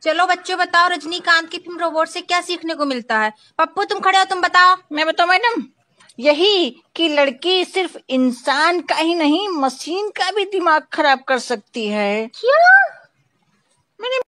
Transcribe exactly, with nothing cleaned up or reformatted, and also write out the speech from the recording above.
चलो बच्चों बताओ, रजनीकांत की फिल्म रोबोट से क्या सीखने को मिलता है? पप्पू तुम खड़े हो, तुम बताओ। मैं बताऊं मैडम? यही कि लड़की सिर्फ इंसान का ही नहीं, मशीन का भी दिमाग खराब कर सकती है। क्या? मैंने